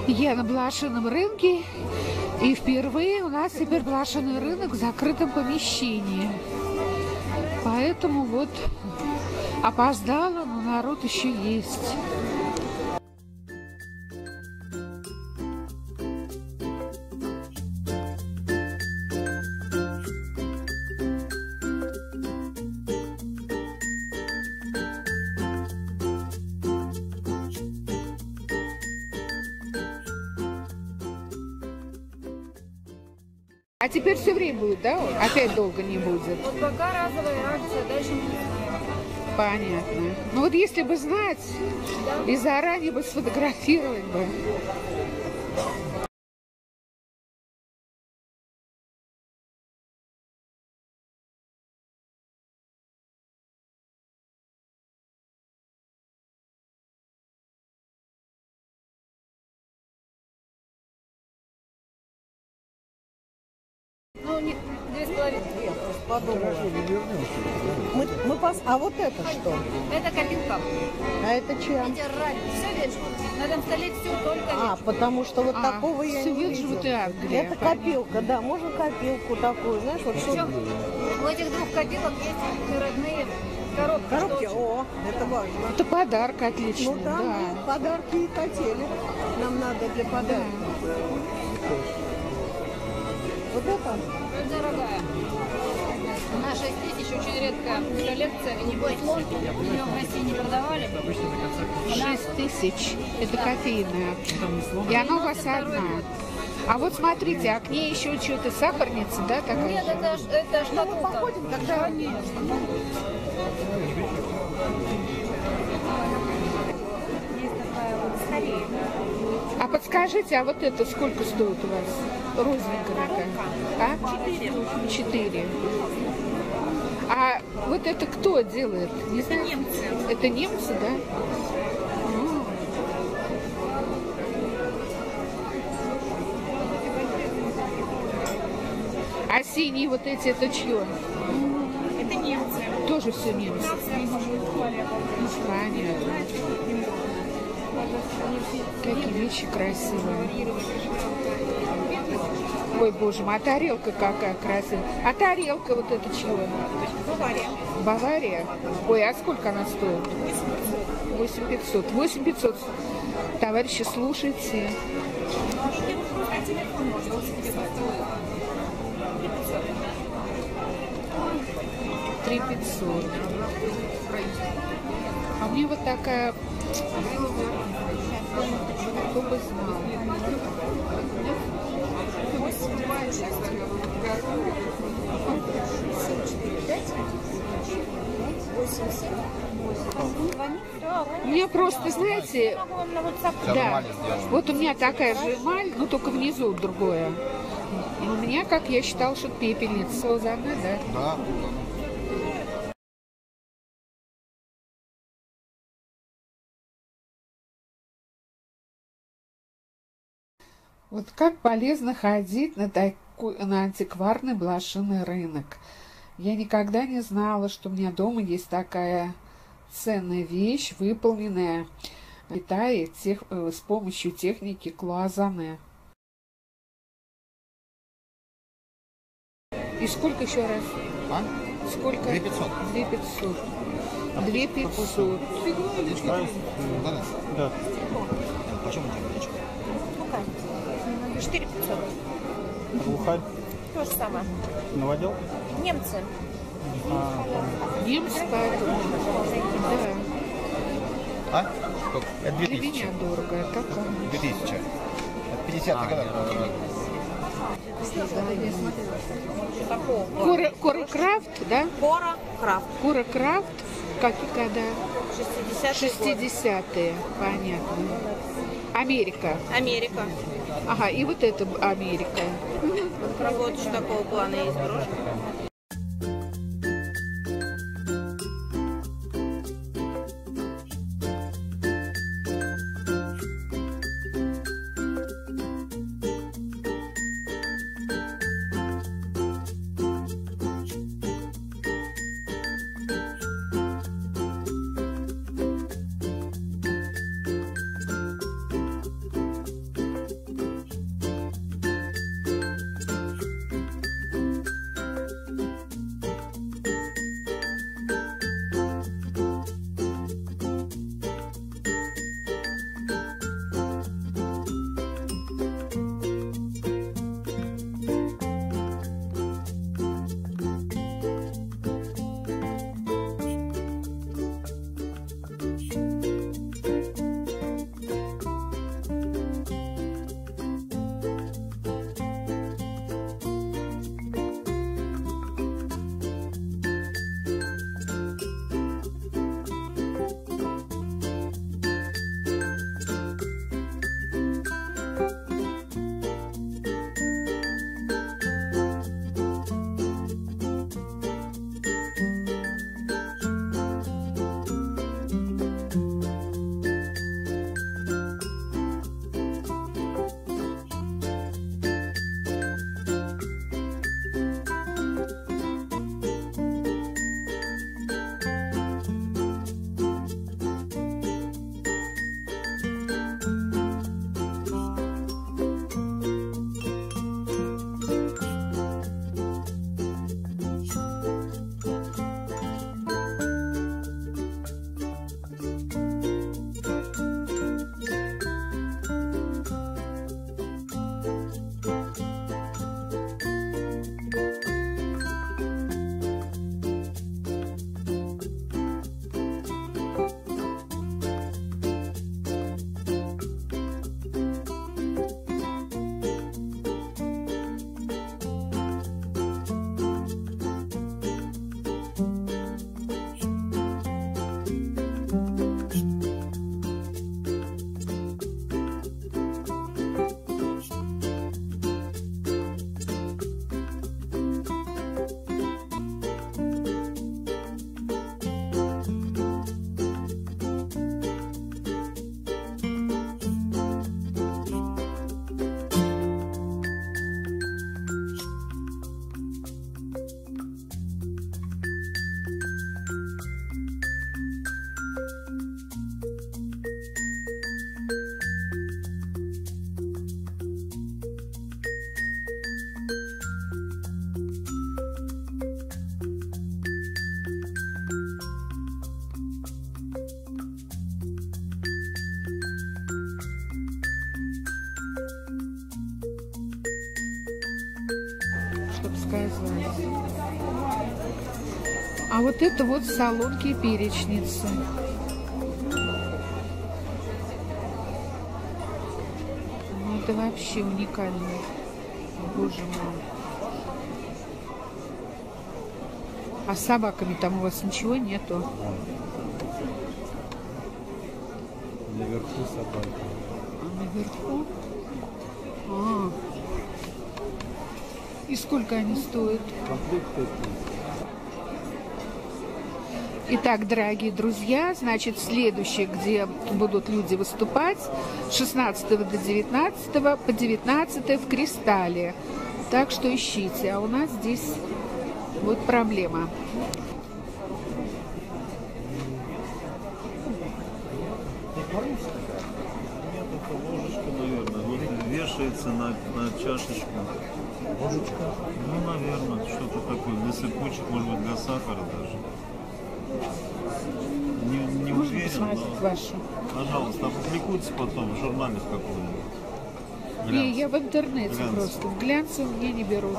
Я на блошином рынке, и впервые у нас теперь блошиный рынок в закрытом помещении. Поэтому вот опоздала, но народ еще есть. А теперь все время будет, да? Опять долго не будет? Вот пока разовая акция, дальше не знаю. Понятно. Ну вот если бы знать, и заранее бы сфотографировать бы. Ну, не 2,5. Подумала. А вот это что? Это копилка. А это чья? Эти ралли. Все видишь? На этом столе все только видишь. Потому что вот такого я все не видишь, вот и видела. Англия. Это копилка, да, можно копилку такую, знаешь, вот что. Причем у этих двух копилок есть родные коробки. Коробки, что о, это важно. Это подарок отличный, Ну там да. подарки и хотели. Нам надо для подарка. Вот это? Это дорогая. На 6 тысяч очень редкая коллекция. И не бойся, ее в России не продавали. 6000. Это кофейная. И она у вас одна. А вот смотрите, а к ней еще что-то сахарница, да, такая? Нет, это шкатулка. Походим тогда. А подскажите, а вот это сколько стоит у вас? Розовенькая такая. А? 4. А вот это кто делает? Не знаю. Немцы. Это немцы, да? А синие вот эти, это чье? Это немцы. Тоже все немцы. Понятно. Какие вещи красивые. Ой, боже мой, а тарелка какая красивая. А тарелка вот эта чего? Бавария. Бавария? Ой, а сколько она стоит? 8500. 8500. Товарищи, слушайте. 3500. А мне вот такая... Кто бы знал. У меня просто, знаете, да, вот у меня такая же эмаль, но только внизу другое. И у меня, как я считала, что пепельница. Лозанна, да? Да. Вот как полезно ходить на антикварный блошиный рынок. Я никогда не знала, что у меня дома есть такая ценная вещь, выполненная в Китае с помощью техники клоазоне. И сколько еще раз? А? Сколько? 2500. 2500. 2500. Да. Да. Почему так? 4500. Глухарь. То же самое. Новодел? Немцы. Немцы, поэтому. Да. А? Сколько? Это Для 2000. меня дорого. Такая. 2000. Это 50 годов. Кора Крафт, да? Кора Крафт. Кора Крафт. Какие года? 60-е. 60-е. Понятно. Америка. Америка. Ага, и вот это Америка. Вот что такого плана есть брошка. сказать. А вот это вот салонки и перечницы. Ну, это вообще уникально. Боже мой. А с собаками там у вас ничего нету? Наверху собаки. А наверху? А. И сколько они стоят? Комплект 5 000. Итак, дорогие друзья, значит, следующее, где будут люди выступать, с 16 до 19, по 19 в Кристалле. Так что ищите. А у нас здесь вот проблема. Нет, это ложечка, наверное. Вот вешается на чашечку. Ложечка. Ну, наверное, что-то такое. Для сыпучек, может быть, для сахара даже. Не Можно уверен, посмотреть но... вашу? Пожалуйста, опубликуйте потом в журнале в каком-нибудь. Не, я в интернете Глянц. просто. В глянце у меня не берут.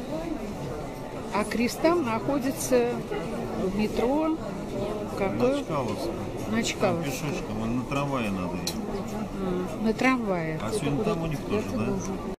А Кристалл находится в метро. На Какое? Чкаловском. На Там Чкаловском. пешочком, на трамвае надо ехать. На трамвае. А сегодня там у них тоже, да?